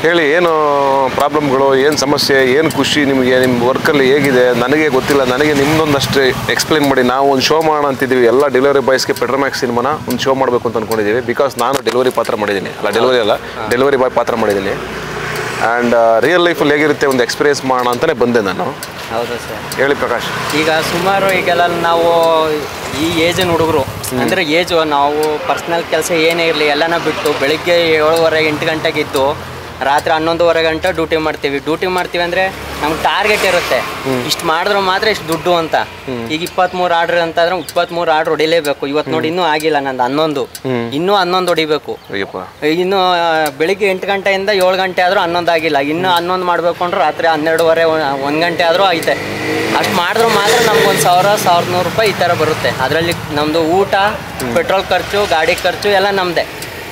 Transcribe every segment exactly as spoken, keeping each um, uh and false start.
ಹೇಳಿ, ಏನು ಪ್ರಾಬ್ಲಮ್ಗಳು, ಏನು ಸಮಸ್ಯೆ, ಏನು ಖುಷಿ ನಿಮಗೆ, ನಿಮ್ಮ ವರ್ಕಲ್ಲಿ ಹೇಗಿದೆ? ನನಗೆ ಗೊತ್ತಿಲ್ಲ, ನನಗೆ ನಿಮ್ಮದೊಂದಷ್ಟು ಎಕ್ಸ್ಪ್ಲೇನ್ ಮಾಡಿ. ನಾವು ಒಂದು ಶೋ ಮಾಡೋಣ ಅಂತಿದ್ದೀವಿ, ಎಲ್ಲ ಡೆಲಿವರಿ ಬಾಯ್ಸ್ಗೆ ಪೆಟ್ರೋಮ್ಯಾಕ್ಸ್ ಸಿನಿಮಾನ ಒಂದು ಶೋ ಮಾಡಬೇಕು ಅಂತ ಅಂದ್ಕೊಂಡಿದ್ದೀವಿ. ಬಿಕಾಸ್ ನಾನು ಡೆಲಿವರಿ ಪಾತ್ರ ಮಾಡಿದ್ದೀನಿ, ಅಲ್ಲ ಡೆಲಿವರಿ ಅಲ್ಲ ಡೆಲಿವರಿ ಬಾಯ್ ಪಾತ್ರ ಮಾಡಿದ್ದೀನಿ. ಆ್ಯಂಡ್ ರಿಯಲ್ ಲೈಫಲ್ಲಿ ಹೇಗಿರುತ್ತೆ ಒಂದು ಎಕ್ಸ್ಪೀರಿಯನ್ಸ್ ಮಾಡೋಣ ಅಂತಲೇ ಬಂದೆ ನಾನು. ಹೌದಾ ಸರ್? ಹೇಳಿ ಪ್ರಕಾಶ್. ಈಗ ಸುಮಾರು ಈಗೆಲ್ಲ ನಾವು ಈ ಏಜಿನ ಹುಡುಗರು ಅಂದರೆ ಏಜು ನಾವು ಪರ್ಸ್ನಲ್ ಕೆಲಸ ಏನೇ ಇರಲಿ ಎಲ್ಲನ ಬಿಟ್ಟು ಬೆಳಿಗ್ಗೆ ಏಳುವರೆ ಎಂಟು ಗಂಟೆಗೆ ಇದ್ದು ರಾತ್ರಿ ಹನ್ನೊಂದುವರೆ ಗಂಟೆ ಡ್ಯೂಟಿ ಮಾಡ್ತೀವಿ. ಡ್ಯೂಟಿ ಮಾಡ್ತೀವಿ ಅಂದರೆ ನಮ್ಗೆ ಟಾರ್ಗೆಟ್ ಇರುತ್ತೆ, ಇಷ್ಟು ಮಾಡಿದ್ರೆ ಮಾತ್ರ ಇಷ್ಟು ದುಡ್ಡು ಅಂತ. ಈಗ ಇಪ್ಪತ್ತ್ಮೂರು ಆರ್ಡ್ರ್ ಅಂತಂದ್ರೆ ಇಪ್ಪತ್ತ್ಮೂರು ಆರ್ಡ್ರ್ ಹೊಡಿಲೇಬೇಕು. ಇವತ್ತು ನೋಡಿ ಇನ್ನೂ ಆಗಿಲ್ಲ ನಂದು ಹನ್ನೊಂದು, ಇನ್ನೂ ಹನ್ನೊಂದು ಹೊಡಿಬೇಕು. ಇನ್ನು ಬೆಳಿಗ್ಗೆ ಎಂಟು ಗಂಟೆಯಿಂದ ಏಳು ಗಂಟೆ ಆದರೂ ಹನ್ನೊಂದು ಆಗಿಲ್ಲ, ಇನ್ನೂ ಹನ್ನೊಂದು ಮಾಡಬೇಕು ಅಂದ್ರೆ ರಾತ್ರಿ ಹನ್ನೆರಡುವರೆ ಒಂದು ಗಂಟೆ ಆದರೂ ಐತೆ. ಅಷ್ಟು ಮಾಡಿದ್ರು ಮಾತ್ರ ನಮ್ಗೊಂದು ಸಾವಿರ ಸಾವಿರದ ನೂರು ರೂಪಾಯಿ ಈ ಥರ ಬರುತ್ತೆ. ಅದರಲ್ಲಿ ನಮ್ಮದು ಊಟ, ಪೆಟ್ರೋಲ್ ಖರ್ಚು, ಗಾಡಿ ಖರ್ಚು ಎಲ್ಲ ನಮ್ಮದೇ.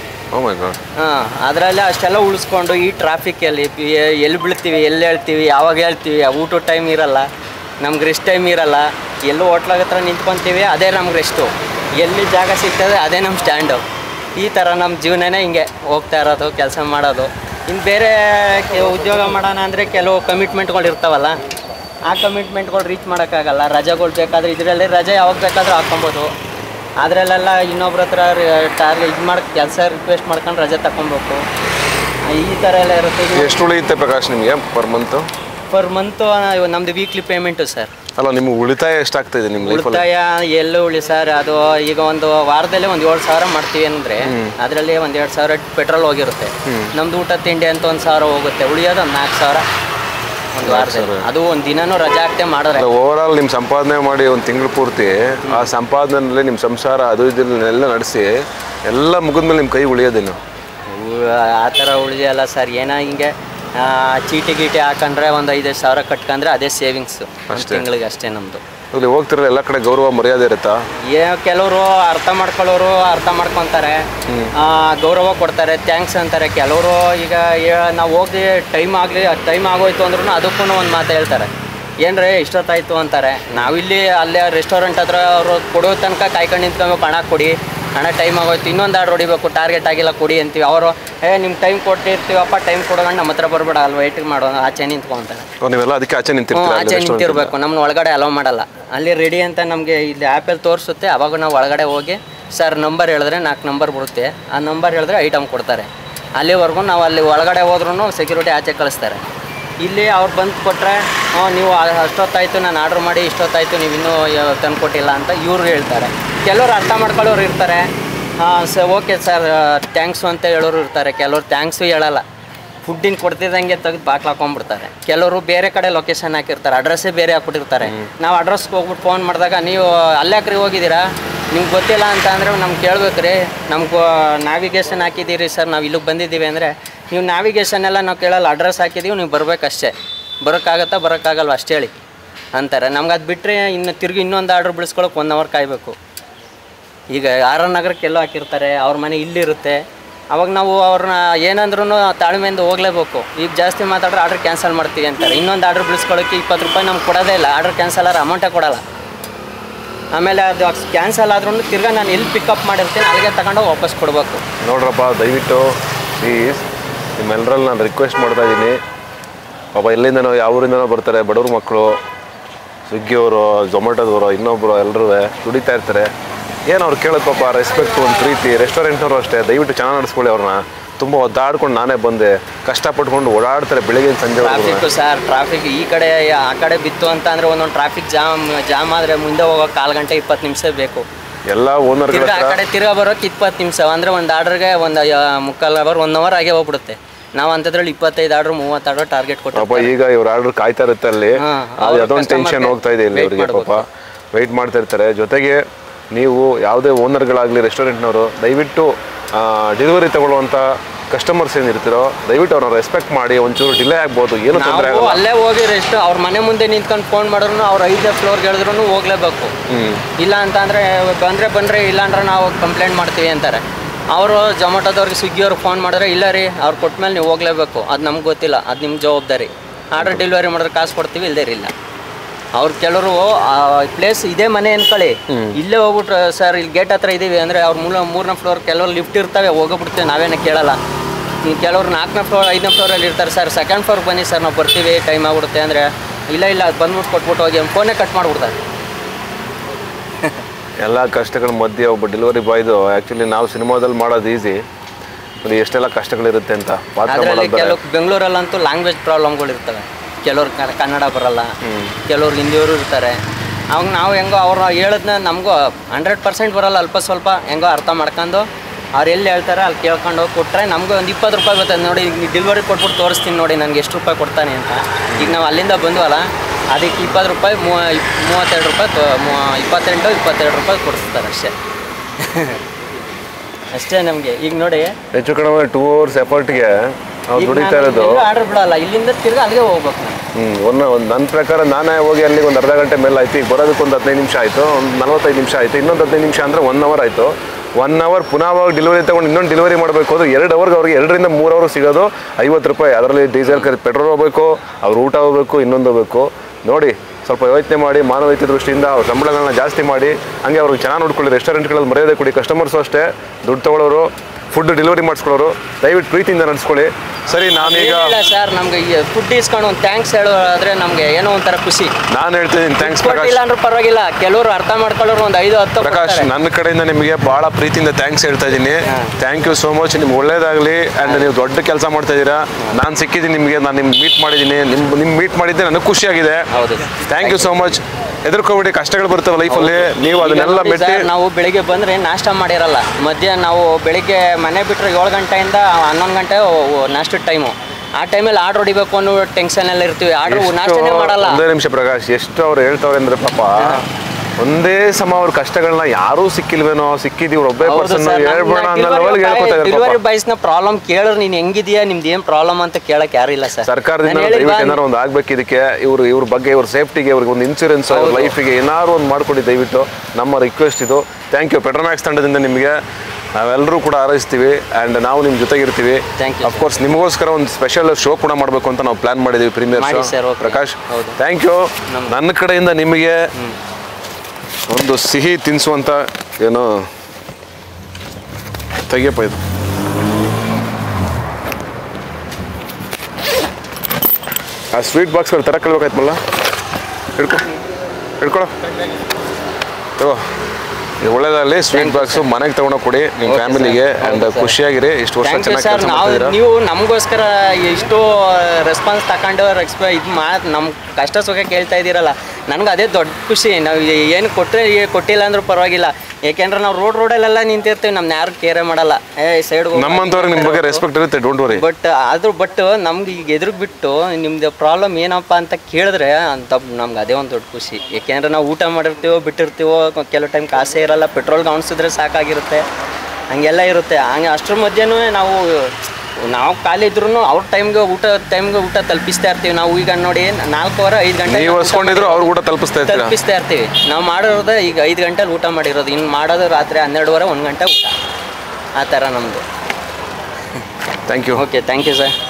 ಹಾಂ, ಅದರಲ್ಲಿ ಅಷ್ಟೆಲ್ಲ ಉಳಿಸ್ಕೊಂಡು ಈ ಟ್ರಾಫಿಕಲ್ಲಿ ಎಲ್ಲಿ ಬೀಳ್ತೀವಿ, ಎಲ್ಲಿ ಹೇಳ್ತೀವಿ, ಯಾವಾಗ ಹೇಳ್ತೀವಿ, ಊಟದ ಟೈಮ್ ಇರಲ್ಲ, ನಮ್ಗೆ ರೆಸ್ಟ್ ಟೈಮ್ ಇರಲ್ಲ. ಎಲ್ಲೂ ಹೋಟ್ಲಾಗ ಹತ್ರ ನಿಂತ್ಕೊತೀವಿ, ಅದೇ ನಮ್ಗೆ ರೆಸ್ಟು. ಎಲ್ಲಿ ಜಾಗ ಸಿಗ್ತದೆ ಅದೇ ನಮ್ಮ ಸ್ಟ್ಯಾಂಡು. ಈ ಥರ ನಮ್ಮ ಜೀವನನೇ ಹಿಂಗೆ ಹೋಗ್ತಾ ಇರೋದು, ಕೆಲಸ ಮಾಡೋದು. ಇನ್ನು ಬೇರೆ ಉದ್ಯೋಗ ಮಾಡೋಣ ಅಂದರೆ ಕೆಲವು ಕಮಿಟ್ಮೆಂಟ್ಗಳು ಇರ್ತಾವಲ್ಲ, ಆ ಕಮಿಟ್ಮೆಂಟ್ಗಳು ರೀಚ್ ಮಾಡೋಕ್ಕಾಗಲ್ಲ. ರಜೆಗಳು ಬೇಕಾದರೆ ಇದರಲ್ಲಿ ರಜೆ ಯಾವಾಗ ಬೇಕಾದರೂ ಹಾಕ್ಕೊಬೋದು. ಅದರಲ್ಲೆಲ್ಲ ಇನ್ನೊಬ್ರ ಹತ್ರ ಟಾರ್ಗೆಟ್ ಇದು ಮಾಡಿ ಕೆಲಸ ರಿಕ್ವೆಸ್ಟ್ ಮಾಡ್ಕೊಂಡು ರಜೆ ತಗೊಬೇಕು. ಈ ಥರ ಎಲ್ಲ ಇರುತ್ತೆ. ಎಷ್ಟು ಉಳಿಯುತ್ತೆ ಪ್ರಕಾಶ್ ನಿಮಗೆ ಪರ್ ಮಂತು? ಪರ್ ಮಂತು ನಮ್ಮದು ವೀಕ್ಲಿ ಪೇಮೆಂಟು ಸರ್. ಅಲ್ಲ, ನಿಮ್ಗೆ ಉಳಿತಾಯ ಎಷ್ಟಾಗ್ತಾಯಿದೆ ನಿಮ್ಮ ಉಳಿತಾಯ? ಎಲ್ಲೂ ಉಳಿ ಸರ್, ಅದು ಈಗ ಒಂದು ವಾರದಲ್ಲೇ ಒಂದು ಏಳು ಸಾವಿರ ಮಾಡ್ತೀವಿ ಅಂದರೆ ಅದರಲ್ಲಿ ಒಂದು ಎರಡು ಸಾವಿರ ಪೆಟ್ರೋಲ್ ಹೋಗಿರುತ್ತೆ. ನಮ್ದು ಊಟ ತಿಂಡಿ ಅಂತ ಒಂದು ಸಾವಿರ ಹೋಗುತ್ತೆ, ಉಳಿಯೋದು ಒಂದು ನಾಲ್ಕು ಸಾವಿರ ಒಂದು ವಾರದಲ್ಲಿ. ಅದು ಒಂದು ದಿನನೂ ರಜಾ ಹಾಕ್ತೆ ಮಾಡಿದ್ರೆ ಓವರ್ ಆಲ್ ನಿಮ್ಮ ಸಂಪಾದನೆ ಮಾಡಿ ಒಂದು ತಿಂಗಳು ಪೂರ್ತಿ ಆ ಸಂಪಾದನೆಯಲ್ಲಿ ನಿಮ್ಮ ಸಂಸಾರ ಅದು ಇದನ್ನೆಲ್ಲ ನಡೆಸಿ ಎಲ್ಲ ಮುಗಿದ್ಮೇಲೆ ನಿಮ್ಮ ಕೈ ಉಳಿಯೋದೇನು? ಆ ಥರ ಉಳಿಯಲ್ಲ ಸರ್. ಏನೋ ಹಿಂಗೆ ಚೀಟಿ ಗೀಟಿ ಹಾಕೊಂಡ್ರೆ ಒಂದು ಐದೈದು ಸಾವಿರ ಕಟ್ಕೊಂಡ್ರೆ ಅದೇ ಸೇವಿಂಗ್ಸು ತಿಂಗಳಿಗೆ ಅಷ್ಟೇ ನಮ್ಮದು. ಇಲ್ಲಿ ಹೋಗ್ತಿರಲ್ಲ ಎಲ್ಲ ಕಡೆ ಗೌರವ ಮರ್ಯಾದೆ ಇರುತ್ತಾ? ಏ ಕೆಲವರು ಅರ್ಥ ಮಾಡ್ಕೊಳ್ಳೋರು ಅರ್ಥ ಮಾಡ್ಕೊತಾರೆ, ಗೌರವ ಕೊಡ್ತಾರೆ, ಥ್ಯಾಂಕ್ಸ್ ಅಂತಾರೆ. ಕೆಲವರು ಈಗ ನಾವು ಹೋಗಿ ಟೈಮ್ ಆಗಲಿ ಟೈಮ್ ಆಗೋಯ್ತು ಅಂದ್ರೂ ಅದಕ್ಕೂ ಒಂದು ಮಾತು ಹೇಳ್ತಾರೆ, ಏನ್ರಿ ಇಷ್ಟೊತ್ತಾಯ್ತು ಅಂತಾರೆ. ನಾವಿಲ್ಲಿ ಅಲ್ಲೇ ರೆಸ್ಟೋರೆಂಟ್ ಹತ್ರ ಅವರು ಕೊಡೋ ತನಕ ಕಾಯ್ಕೊಂಡು ನಿಂತ್ಕೊಬೇಕು, ಹಣ ಕೊಡಿ, ಹಣ ಟೈಮ್ ಆಗೋಯ್ತು, ಇನ್ನೊಂದು ಆರ್ಡ್ರ್ ಹೊಡಿಬೇಕು, ಟಾರ್ಗೆಟ್ ಆಗಿಲ್ಲ ಕೊಡಿ ಅಂತೀವಿ. ಅವರು ಏ ನಿಮ್ಮ ಟೈಮ್ ಕೊಟ್ಟಿರ್ತೀವಪ್ಪ, ಟೈಮ್ ಕೊಡೋಣ ನಮ್ಮ ಹತ್ರ ಬರಬೇಡ, ಅಲ್ಲಿ ವೆಯ್ಟಿಂಗ್ ಮಾಡೋಣ, ಆಚೆ ನಿಂತ್ಕೊಂತಾರೆ. ನೀವೆಲ್ಲ ಅದಕ್ಕೆ ಆಚೆ ನಿಂತಿರ್ತೀವಿ? ಆಚೆ ನಿಂತಿರ್ಬೇಕು, ನಮ್ಮನ್ನ ಒಳಗಡೆ ಅಲೋ ಮಾಡಲ್ಲ. ಅಲ್ಲಿ ರೆಡಿ ಅಂತ ನಮಗೆ ಇಲ್ಲಿ ಆ್ಯಪಲ್ಲಿ ತೋರಿಸುತ್ತೆ. ಅವಾಗ ನಾವು ಒಳಗಡೆ ಹೋಗಿ ಸರ್ ನಂಬರ್ ಹೇಳಿದ್ರೆ ನಾಲ್ಕು ನಂಬರ್ ಬರುತ್ತೆ, ಆ ನಂಬರ್ ಹೇಳಿದ್ರೆ ಐಟಮ್ ಕೊಡ್ತಾರೆ. ಅಲ್ಲಿವರೆಗೂ ನಾವು ಅಲ್ಲಿ ಒಳಗಡೆ ಹೋದ್ರೂ ಸೆಕ್ಯೂರಿಟಿ ಆಚೆ ಕಳಿಸ್ತಾರೆ. ಇಲ್ಲಿ ಅವ್ರು ಬಂದು ಕೊಟ್ಟರೆ ನೀವು ಅಷ್ಟೊತ್ತಾಯಿತು ನಾನು ಆರ್ಡ್ರ್ ಮಾಡಿ ಇಷ್ಟೊತ್ತಾಯಿತು ನೀವು ಇನ್ನೂ ತಂದು ಕೊಟ್ಟಿಲ್ಲ ಅಂತ ಇವರು ಹೇಳ್ತಾರೆ. ಕೆಲವರು ಅರ್ಥ ಮಾಡ್ಕೊಳ್ಳೋರು ಇರ್ತಾರೆ, ಹಾಂ ಸ ಓಕೆ ಸರ್ ಥ್ಯಾಂಕ್ಸು ಅಂತ ಹೇಳೋರು ಇರ್ತಾರೆ. ಕೆಲವರು ಥ್ಯಾಂಕ್ಸು ಹೇಳಲ್ಲ, ಫುಡ್ಡಿನ ಕೊಡ್ತಿದ್ದಂಗೆ ತೆಗೆದು ಬಾಕ್ಲು ಹಾಕೊಂಡ್ಬಿಡ್ತಾರೆ. ಕೆಲವರು ಬೇರೆ ಕಡೆ ಲೊಕೇಶನ್ ಹಾಕಿರ್ತಾರೆ, ಅಡ್ರೆಸ್ಸೇ ಬೇರೆ ಹಾಕ್ಬಿಟ್ಟಿರ್ತಾರೆ. ನಾವು ಅಡ್ರೆಸ್ಗೆ ಹೋಗ್ಬಿಟ್ಟು ಫೋನ್ ಮಾಡಿದಾಗ ನೀವು ಅಲ್ಲಾಕ್ರಿ ಹೋಗಿದ್ದೀರಾ, ನಿಮ್ಗೆ ಗೊತ್ತಿಲ್ಲ ಅಂತ ಅಂದರೆ ನಮ್ಗೆ ಕೇಳ್ಬೇಕು ರೀ, ನಮ್ಗೆ ನ್ಯಾವಿಗೇಷನ್ ಹಾಕಿದ್ದೀರಿ ಸರ್, ನಾವು ಇಲ್ಲಿಗೆ ಬಂದಿದ್ದೀವಿ ಅಂದರೆ ನೀವು ನ್ಯಾವಿಗೇಷನ್ ಎಲ್ಲ ನಾವು ಕೇಳಲ್ಲ, ಅಡ್ರೆಸ್ ಹಾಕಿದ್ದೀವಿ ನೀವು ಬರಬೇಕಷ್ಟೇ, ಬರೋಕ್ಕಾಗತ್ತಾ ಬರೋಕ್ಕಾಗಲ್ವ ಅಷ್ಟು ಹೇಳಿ ಅಂತಾರೆ. ನಮ್ಗೆ ಅದು ಬಿಟ್ಟರೆ ಇನ್ನು ತಿರುಗಿ ಇನ್ನೊಂದು ಆರ್ಡ್ರ್ ಬಿಡಿಸ್ಕೊಳಕ್ಕೆ ಒನ್ ಅವರ್ ಕಾಯಬೇಕು. ಈಗ ಆರ್ ಆರ್ ನಗರಕ್ಕೆ ಎಲ್ಲೋ ಹಾಕಿರ್ತಾರೆ, ಅವ್ರ ಮನೆ ಇಲ್ಲಿರುತ್ತೆ, ಅವಾಗ ನಾವು ಅವ್ರನ್ನ ಏನಂದ್ರೂ ತಾಳ್ಮೆಯಿಂದ ಹೋಗಲೇಬೇಕು. ಈಗ ಜಾಸ್ತಿ ಮಾತಾಡ್ರೆ ಆರ್ಡ್ರ್ ಕ್ಯಾನ್ಸಲ್ ಮಾಡ್ತೀವಿ ಅಂತಾರೆ. ಇನ್ನೊಂದು ಆರ್ಡ್ರ್ ಬಿಡಿಸ್ಕೊಳ್ಳೋಕ್ಕೆ ಇಪ್ಪತ್ತು ರೂಪಾಯಿ ನಮ್ಗೆ ಕೊಡೋದೇ ಇಲ್ಲ, ಆರ್ಡ್ರ್ ಕ್ಯಾನ್ಸಲ್ ಆದ್ರೆ ಅಮೌಂಟೇ ಕೊಡೋಲ್ಲ. ಆಮೇಲೆ ಅದು ಕ್ಯಾನ್ಸಲ್ ಆದ್ರೂ ತಿರ್ಗಾ ನಾನು ಎಲ್ಲಿ ಪಿಕಪ್ ಮಾಡಿರ್ತೀನಿ ಅಲ್ಲಿಗೆ ತಗೊಂಡೋಗಿ ವಾಪಸ್ ಕೊಡಬೇಕು. ನೋಡ್ರಪ್ಪ, ದಯವಿಟ್ಟು ಪ್ಲೀಸ್ ನಿಮ್ಮೆಲ್ಲರಲ್ಲಿ ನಾನು ರಿಕ್ವೆಸ್ಟ್ ಮಾಡ್ತಾ ಇದ್ದೀನಿ. ಪಾಪ ಎಲ್ಲಿಂದನೋ ಯಾವ ಊರಿಂದನೋ ಬರ್ತಾರೆ ಬಡವ್ರ ಮಕ್ಕಳು, ಸ್ವಿಗ್ಗಿಯವರು, ಝೊಮ್ಯಾಟೋದವರು, ಇನ್ನೊಬ್ಬರು ಎಲ್ಲರೂ ದುಡಿತಾ ಇರ್ತಾರೆ. ಏನು ಅವ್ರು ಕೇಳೋದು ಪಾಪ ರೆಸ್ಪೆಕ್ಟು, ಒಂದು ಪ್ರೀತಿ. ರೆಸ್ಟೋರೆಂಟ್ನವರು ಅಷ್ಟೇ, ದಯವಿಟ್ಟು ಚೆನ್ನಾಗಿ ನಡೆಸ್ಕೊಳ್ಳಿ ಅವ್ರನ್ನ. ತುಂಬ ಒದ್ದಾಡ್ಕೊಂಡು ನಾನೇ ಬಂದೆ, ಕಷ್ಟಪಟ್ಕೊಂಡು ಓಡಾಡ್ತಾರೆ ಬೆಳಿಗ್ಗೆ ಸಂಜೆ. ಟ್ರಾಫಿಕ್ ಸರ್, ಟ್ರಾಫಿಕ್ ಈ ಕಡೆ ಆ ಕಡೆ ಬಿತ್ತು ಅಂತ ಅಂದರೆ ಒಂದೊಂದು ಟ್ರಾಫಿಕ್ ಜಾಮ್ ಜಾಮ್ ಆದರೆ ಮುಂದೆ ಹೋಗೋಕೆ ಕಾಲು ಗಂಟೆ ಇಪ್ಪತ್ತು ನಿಮಿಷ ಬೇಕು. ಎಲ್ಲ ಓನರ್ ಆ ಕಡೆ ತಿರ್ಗಾ ಬರೋಕೆ ಇಪ್ಪತ್ತು ನಿಮಿಷ ಅಂದರೆ ಒಂದು ಆರ್ಡ್ರಿಗೆ ಒಂದು ಮುಕ್ಕಾಲು ಅವರ್ ಒನ್ ಅವರ್ ಆಗೇ ಹೋಗ್ಬಿಡುತ್ತೆ. ನಾವು ಅಂಥದ್ರಲ್ಲಿ ಇಪ್ಪತ್ತೈದು ಆರ್ಡ್ರ್ ಮೂವತ್ತು ಆರ್ಡ್ರ್ ಟಾರ್ಗೆಟ್ ಕೊಟ್ಟು ಈಗ ಇವ್ರ ಆರ್ಡ್ರ್ ಕಾಯ್ತಾ ಇರುತ್ತೆ ಅಲ್ಲಿ, ಅದೊಂದು ಟೆನ್ಷನ್ ಹೋಗ್ತಾ ಇದೆ ಇಲ್ಲಿ ಅವರಿಗೆ. ಪಾಪ ವೆಯ್ಟ್ ಮಾಡ್ತಾ ಇರ್ತಾರೆ. ಜೊತೆಗೆ ನೀವು ಯಾವುದೇ ಓನರ್ಗಳಾಗಲಿ ರೆಸ್ಟೋರೆಂಟ್ನವರು ದಯವಿಟ್ಟು ಡೆಲಿವರಿ ತಗೊಳ್ಳುವಂಥ ಕಸ್ಟಮರ್ಸ್ ಏನಿರ್ತೀರೋ ದಯವಿಟ್ಟು ಅವ್ರನ್ನ ರೆಸ್ಪೆಕ್ಟ್ ಮಾಡಿ. ಒಂಚೂರು ಡಿಲೇ ಆಗ್ಬೋದು, ಏನು ತೊಂದರೆ ಆಗಲ್ಲ. ಅಲ್ಲೇ ಹೋಗಿ ರೆಸ್ಟ್ ಅವ್ರ ಮನೆ ಮುಂದೆ ನಿಂತ್ಕೊಂಡು ಫೋನ್ ಮಾಡಿದ್ರು ಅವ್ರು ಐದೇ ಫ್ಲೋರ್ಗೆ ಹೇಳಿದ್ರು ಹೋಗ್ಲೇಬೇಕು. ಇಲ್ಲ ಅಂತ ಅಂದರೆ ಬಂದರೆ ಬಂದರೆ ಇಲ್ಲಾಂದ್ರೆ ನಾವು ಕಂಪ್ಲೇಂಟ್ ಮಾಡ್ತೀವಿ ಅಂತಾರೆ. ಅವರು ಝೊಮ್ಯಾಟೋದವ್ರಿಗೆ ಸ್ವಿಗ್ಗಿಯವ್ರಿಗೆ ಫೋನ್ ಮಾಡಿದ್ರೆ ಇಲ್ಲ ರೀ ಅವ್ರು ಕೊಟ್ಟ ಮೇಲೆ ನೀವು ಹೋಗ್ಲೇಬೇಕು, ಅದು ನಮ್ಗೆ ಗೊತ್ತಿಲ್ಲ, ಅದು ನಿಮ್ಮ ಜವಾಬ್ದಾರಿ. ಆರ್ಡರ್ ಡೆಲಿವರಿ ಮಾಡಿದ್ರೆ ಕಾಸು ಕೊಡ್ತೀವಿ, ಇಲ್ಲದೇ ಇಲ್ಲ. ಅವ್ರು ಕೆಲವರು ಪ್ಲೇಸ್ ಇದೇ ಮನೆ ಅನ್ಕೊಳ್ಳಿ, ಇಲ್ಲೇ ಹೋಗ್ಬಿಟ್ರೆ ಸರ್ ಇಲ್ಲಿ ಗೇಟ್ ಹತ್ರ ಇದ್ದೀವಿ ಅಂದರೆ ಅವ್ರು ಮೂಲ ಮೂರನೇ ಫ್ಲೋರ್ ಕೆಲವರು ಲಿಫ್ಟ್ ಇರ್ತವೆ ಹೋಗ್ಬಿಡ್ತೀವಿ, ನಾವೇನೇ ಕೇಳಲ್ಲ. ಕೆಲವ್ರು ನಾಲ್ಕನೇ ಫ್ಲೋರ್ ಐದನೇ ಫ್ಲೋರಲ್ಲಿ ಇರ್ತಾರೆ ಸರ್, ಸೆಕೆಂಡ್ ಫ್ಲೋರ್ ಬನ್ನಿ ಸರ್ ನಾವು ಬರ್ತೀವಿ ಟೈಮ್ ಆಗ್ಬಿಡುತ್ತೆ ಅಂದರೆ ಇಲ್ಲ ಇಲ್ಲ ಅದು ಬಂದ್ಬಿಟ್ಟು ಕೊಟ್ಬಿಟ್ಟು ಹೋಗಿ ಫೋನೇ ಕಟ್ ಮಾಡಿಬಿಡ್ತಾರೆ. ಎಲ್ಲ ಕಷ್ಟಗಳ ಮಧ್ಯೆ ಒಬ್ಬ ಡೆಲಿವರಿ ಬಾಯ್ದು ಆ್ಯಕ್ಚುಲಿ ನಾವು ಸಿನಿಮಾದಲ್ಲಿ ಮಾಡೋದು ಈಸಿ, ಅದು ಎಷ್ಟೆಲ್ಲ ಕಷ್ಟಗಳಿರುತ್ತೆ ಅಂತ ಪಾತ್ರ ಅದರಲ್ಲಿ ಮಾಡೋದು ಬೇರೆ. ಕೆಲವು ಬೆಂಗಳೂರಲ್ಲಂತೂ ಲ್ಯಾಂಗ್ವೇಜ್ ಪ್ರಾಬ್ಲಮ್ಗಳು ಇರ್ತವೆ. ಕೆಲವ್ರು ಕನ್ನಡ ಬರಲ್ಲ, ಕೆಲವ್ರು ಹಿಂದಿಯವರು ಇರ್ತಾರೆ. ಅವಾಗ ನಾವು ಹೆಂಗೋ ಅವ್ರು ಹೇಳೋದನ್ನ ನಮಗೂ ಹಂಡ್ರೆಡ್ ಪರ್ಸೆಂಟ್ ಬರಲ್ಲ, ಅಲ್ಪ ಸ್ವಲ್ಪ ಹೆಂಗೋ ಅರ್ಥ ಮಾಡ್ಕೊಂಡು ಅವ್ರು ಎಲ್ಲಿ ಹೇಳ್ತಾರೆ ಅಲ್ಲಿ ಕೇಳ್ಕೊಂಡು ಹೋಗಿ ಕೊಟ್ಟರೆ ನಮಗೂ ಒಂದು ಇಪ್ಪತ್ತು ರೂಪಾಯಿ ಬರ್ತದೆ. ನೋಡಿ ಈಗ ಡೆಲಿವರಿ ಕೊಟ್ಬಿಟ್ಟು ತೋರಿಸ್ತೀನಿ ನೋಡಿ ನನಗೆ ಎಷ್ಟು ರೂಪಾಯಿ ಕೊಡ್ತಾನೆ ಅಂತ. ಈಗ ನಾವು ಅಲ್ಲಿಂದ ಬಂದ್ವಲ್ಲ ಅದಕ್ಕೆ ಇಪ್ಪತ್ತು ರೂಪಾಯಿ ಮೂವ ಮೂವತ್ತೆರಡು ರೂಪಾಯಿ ತೋ ಮೂ ಇಪ್ಪತ್ತೆಂಟು ಇಪ್ಪತ್ತೆರಡು ರೂಪಾಯಿ ಕೊಡಿಸ್ತಾರೆ ಅಷ್ಟೇ. ಅಷ್ಟೇ ನಮಗೆ ಈಗ ನೋಡಿ ಹೆಚ್ಚು ಕಡಿಮೆ ಟೂ ಅವರ್ಸ್ ಎಫರ್ಟ್ಗೆ ನಾವು ದುಡಿತಾ ಇರೋದು. ಆರ್ಡರ್ ಬಿಡಲ್ಲ, ಇಲ್ಲಿಂದ ತಿರ್ಗಿ ಅಲ್ಲಿಗೆ ಹೋಗ್ಬೇಕು ನಾನು. ಹ್ಞೂ ಒಂದು ಒಂದು ನನ್ನ ಪ್ರಕಾರ ನಾನೇ ಹೋಗಿ ಅಲ್ಲಿಗೆ ಒಂದು ಅರ್ಧ ಗಂಟೆ ಮೇಲೆ ಆಯ್ತು. ಈಗ ಬರೋದಕ್ಕೆ ಒಂದು ಹದಿನೈದು ನಿಮಿಷ ಆಯಿತು, ಒಂದು ನಲ್ವತ್ತೈದು ನಿಮಿಷ ಆಯಿತು, ಇನ್ನೊಂದು ಹದಿನೈದು ನಿಮಿಷ ಅಂದರೆ ಒನ್ ಅವರ್ ಆಯಿತು. ಒನ್ ಅವರ್ ಪುನಃ ಅವಾಗ ಡೆಲಿವರಿ ತೊಗೊಂಡು ಇನ್ನೊಂದು ಡೆಲಿವರಿ ಮಾಡಬೇಕು ಅಂದರೆ ಎರಡು ಅವರ್ಗೆ ಅವ್ರಿಗೆ ಎರಡರಿಂದ ಮೂರು ಅವರ್ ಸಿಗೋದು ಐವತ್ತು ರೂಪಾಯಿ. ಅದರಲ್ಲಿ ಡೀಸೆಲ್ ಖರ್ಚು, ಪೆಟ್ರೋಲ್ ಹೋಗಬೇಕು, ಅವ್ರು ಊಟ ಹೋಗಬೇಕು, ಇನ್ನೊಂದು ಹೋಗಬೇಕು. ನೋಡಿ ಸ್ವಲ್ಪ ಯೋಚನೆ ಮಾಡಿ, ಮಾನವೀಯತೆ ದೃಷ್ಟಿಯಿಂದ ಅವ್ರ ಸಂಬಳಗಳನ್ನ ಜಾಸ್ತಿ ಮಾಡಿ, ಹಂಗೆ ಅವ್ರಿಗೆ ಚೆನ್ನಾಗಿ ನೋಡ್ಕೊಳ್ಳಿ. ರೆಸ್ಟೋರೆಂಟ್ಗಳಲ್ಲಿ ಮರ್ಯಾದೆ ಕೊಡಿ, ಕಸ್ಟಮರ್ಸು ಅಷ್ಟೇ, ದುಡ್ಡು ತೊಗೊಳ್ಳೋರು, ಫುಡ್ ಡೆಲಿವರಿ ಮಾಡಿಸ್ಕೊಳ್ಳೋರು ದಯವಿಟ್ಟು ಪ್ರೀತಿಯಿಂದ ನಡೆಸ್ಕೊಳ್ಳಿ. ಸರಿ, ನಾನೀಗ ಇಲ್ಲ ಸರ್ ನಮ್ಗೆ ಈ ಫುಡ್ ಇಸ್ಕೊಂಡು ಒಂದು ಥ್ಯಾಂಕ್ಸ್ ಹೇಳೋದಾದ್ರೆ ನಮಗೆ ಏನೋ ಒಂಥರ ಖುಷಿ. ನಾನು ಹೇಳ್ತಿದ್ದೀನಿ ಥ್ಯಾಂಕ್ಸ್ ಪ್ರಕಾಶ್. ಇಲ್ಲ ಅಂದ್ರೆ ಪರವಾಗಿಲ್ಲ, ಕೆಲವರು ಅರ್ಥ ಮಾಡ್ಕೊಳ್ಳೋರು ಒಂದು ಐದು ಹತ್ತು ಪ್ರಕಾಶ್, ನನ್ನ ಕಡೆಯಿಂದ ನಿಮಗೆ ಭಾಳ ಪ್ರೀತಿಯಿಂದ ಥ್ಯಾಂಕ್ಸ್ ಹೇಳ್ತಾ ಇದ್ದೀನಿ. Thank you so much. ನಿಮ್ಗೆ ಒಳ್ಳೇದಾಗಲಿ. ಆ್ಯಂಡ್ ನೀವು ದೊಡ್ಡ ಕೆಲಸ ಮಾಡ್ತಾ ಇದ್ದೀರಾ. ನಾನು ಸಿಕ್ಕಿದ್ದೀನಿ ನಿಮಗೆ, ನಾನು ನಿಮ್ಗೆ ಮೀಟ್ ಮಾಡಿದ್ದೀನಿ. ನಿಮ್ಮ ನಿಮ್ಮ ಮೀಟ್ ಮಾಡಿದ್ದೆ ನನಗೆ ಖುಷಿಯಾಗಿದೆ. ಹೌದು, ಥ್ಯಾಂಕ್ ಯು ಸೋ ಮಚ್. ಹೆದರ್ಕೋಬೇಡಿ, ಕಷ್ಟಗಳು ಬರ್ತವೆ ಲೈಫಲ್ಲಿ, ನೀವು ಅದನ್ನೆಲ್ಲ ಮೆಟ್ಟಿ. ನಾವು ಬೆಳಿಗ್ಗೆ ಬಂದರೆ ನಾಷ್ಟ ಮಾಡಿರಲ್ಲ. ಮಧ್ಯ ನಾವು ಬೆಳಿಗ್ಗೆ ಮನೆ ಬಿಟ್ಟರೆ ಏಳು ಗಂಟೆಯಿಂದ ಹನ್ನೊಂದು ಗಂಟೆ ನಾಷ್ಟದ ಟೈಮು. ಆ ಟೈಮಲ್ಲಿ ಆರ್ಡ್ರ್ ಹೊಡಿಬೇಕು ಅನ್ನೋ ಟೆನ್ಷನ್ ಎಲ್ಲ ಇರ್ತೀವಿ. ಆರ್ಡ್ರ್ ನಾಷ್ಟನೇ ಮಾಡಲ್ಲ. ಒಂದೇ ನಿಮಿಷ ಪ್ರಕಾಶ್, ಎಷ್ಟು ಅವ್ರು ಹೇಳ್ತಾವ್ರೆ ಅಂದ್ರೆ ಪಾಪ ಒಂದೇ ಸಮ ಅವ್ರ ಕಷ್ಟಗಳನ್ನ ಯಾರೂ ಸಿಕ್ಕಿಲ್ವೇನೋ, ಸಿಕ್ಕಿದೀವಿ ಒಬ್ಬೇ ಪರ್ಸನ್ ಹೇಳ್ಬೇಡ ಅನ್ನೋ ಲೆವೆಲ್ಗೆ ಹೇಳ್ಕೊತಾ ಇದ್ದಾರೆ. ಡೆಲಿವರಿ ಬಾಯ್ಸ್ನ ಪ್ರಾಬ್ಲಮ್ ಕೇಳಿದ್ರೆ ನೀನು ಹೆಂಗಿದೆಯಾ, ನಿಮ್ದು ಏನು ಪ್ರಾಬ್ಲಮ್ ಅಂತ ಕೇಳಕ್ಕೆ ಯಾರು ಇಲ್ಲ ಸರ್. ಸರ್ಕಾರದಿಂದ ದಯವಿಟ್ಟು ಏನಾರು ಒಂದು ಆಗ್ಬೇಕು ಇದಕ್ಕೆ. ಇವ್ರು ಇವ್ರ ಬಗ್ಗೆ, ಇವ್ರ ಸೇಫ್ಟಿಗೆ, ಇವ್ರಿಗೆ ಒಂದು ಇನ್ಶೂರೆನ್ಸ್, ಅವ್ರ ಲೈಫಿಗೆ ಏನಾದ್ರು ಒಂದು ಮಾಡ್ಕೊಡಿ ದಯವಿಟ್ಟು. ನಮ್ಮ ರಿಕ್ವೆಸ್ಟ್ ಇದು. Thank you. ಪೆಟ್ರೋಮ್ಯಾಕ್ಸ್ ತಂಡದಿಂದ ನಿಮಗೆ ನಾವೆಲ್ಲರೂ ಕೂಡ ಹಾರೈಸ್ತೀವಿ. ಆ್ಯಂಡ್ ನಾವು ನಿಮ್ಮ ಜೊತೆಗಿರ್ತೀವಿ. ಅಫ್ಕೋರ್ಸ್ ನಿಮಗೋಸ್ಕರ ಒಂದು ಸ್ಪೆಷಲ್ ಶೋ ಕೂಡ ಮಾಡಬೇಕು ಅಂತ ನಾವು ಪ್ಲಾನ್ ಮಾಡಿದ್ದೀವಿ, premiere show. Prakash, thank you. ನನ್ನ ಕಡೆಯಿಂದ ನಿಮಗೆ ಒಂದು ಸಿಹಿ ತಿನ್ನಿಸುವಂಥ ಏನೋ ತೆಗಿಯಪ್ಪ, ಇದು ಆ ಸ್ವೀಟ್ ಬಾಕ್ಸ್ಗಳು ತರಕಲ್ಬೇಕಾಯ್ತಲ್ಲ. ಹಿಡ್ಕೊ ಹಿಡ್ಕೊಳ ತಗೋ. ಇದು ಒಳ್ಳೇದಾಗಲಿ. ಸ್ವೀಟ್ ಬಾಕ್ಸು ಮನೆಗೆ ತೊಗೊಂಡೋಗಿ ಕೊಡಿ ನಿಮ್ಮ ಫ್ಯಾಮಿಲಿಗೆ. ಆ್ಯಂಡ್ ಖುಷಿಯಾಗಿರಿ. ಇಷ್ಟು ವರ್ಷ ಚೆನ್ನಾಗಿ ಕೆಲಸ ಮಾಡ್ತಿದ್ದೀರಾ. ನೀವು ನಮಗೋಸ್ಕರ ಇಷ್ಟು ರೆಸ್ಪಾನ್ಸ್ ತಗೊಂಡು ರೆಕ್ಸ್ಪ ಇದು ಮಾ ನಮ್ಮ ಕಷ್ಟ ಸುಖ ಕೇಳ್ತಾ ಇದ್ದೀರಲ್ಲ, ನನಗೆ ಅದೇ ದೊಡ್ಡ ಖುಷಿ. ನಾವು ಏನು ಕೊಟ್ಟರೆ ಕೊಟ್ಟಿಲ್ಲ ಅಂದ್ರೂ ಪರವಾಗಿಲ್ಲ. ಯಾಕೆಂದ್ರೆ ನಾವು ರೋಡ್ ರೋಡಲ್ಲೆಲ್ಲ ನಿಂತಿರ್ತೀವಿ, ನಮ್ನ ಯಾರು ಕೇರೆ ಮಾಡಲ್ಲ. ಏ ಸೈಡ್ ನಮ್ಮಂಥವ್ರಿಗೆ ನಿಮ್ಮ ಬಗ್ಗೆ ರೆಸ್ಪೆಕ್ಟ್ ಇರುತ್ತೆ, ಡೋಂಟ್ ವರಿ. ಬಟ್ ಆದ್ರೂ ಬಟ್ ನಮ್ಗೆ ಈಗ ಎದುರು ಬಿಟ್ಟು ನಿಮ್ದು ಪ್ರಾಬ್ಲಮ್ ಏನಪ್ಪ ಅಂತ ಕೇಳಿದ್ರೆ ಅಂತ ನಮ್ಗೆ ಅದೇ ಒಂದು ದೊಡ್ಡ ಖುಷಿ. ಯಾಕೆಂದ್ರೆ ನಾವು ಊಟ ಮಾಡಿರ್ತೀವೋ ಬಿಟ್ಟಿರ್ತೀವೋ, ಕೆಲವು ಟೈಮ್ ಕಾಸೇ ಇರಲ್ಲ, ಪೆಟ್ರೋಲ್ ಕಾಣಿಸಿದ್ರೆ ಸಾಕಾಗಿರುತ್ತೆ, ಹಂಗೆಲ್ಲ ಇರುತ್ತೆ. ಹಂಗೆ ಅಷ್ಟ್ರ ಮಧ್ಯೆನೂ ನಾವು ನಾವು ಖಾಲಿ ಇದ್ರೂ ಅವ್ರ ಟೈಮ್ಗೆ ಊಟ ಟೈಮ್ಗೆ ಊಟ ತಲುಪಿಸ್ತಾ ಇರ್ತೀವಿ. ನಾವು ಈಗ ನೋಡಿ ನಾಲ್ಕೂವರೆ ಐದು ಗಂಟೆ ನೀವು ಹೊಸ್ಕೊಂಡಿದ್ರು ಅವ್ರು ಕೂಡ ತಲುಪಿಸ್ತಾ ಇರ್ತೀವಿ ತಲುಪಿಸ್ತಾ ಇರ್ತೀವಿ. ನಾವು ಮಾಡಿರೋದು ಈಗ ಐದು ಗಂಟೆಲಿ ಊಟ ಮಾಡಿರೋದು, ಇನ್ನು ಮಾಡೋದು ರಾತ್ರಿ ಹನ್ನೆರಡುವರೆ ಒಂದು ಗಂಟೆ ಊಟ, ಆ ಥರ ನಮ್ಮದು. Thank you. Okay, thank you sir.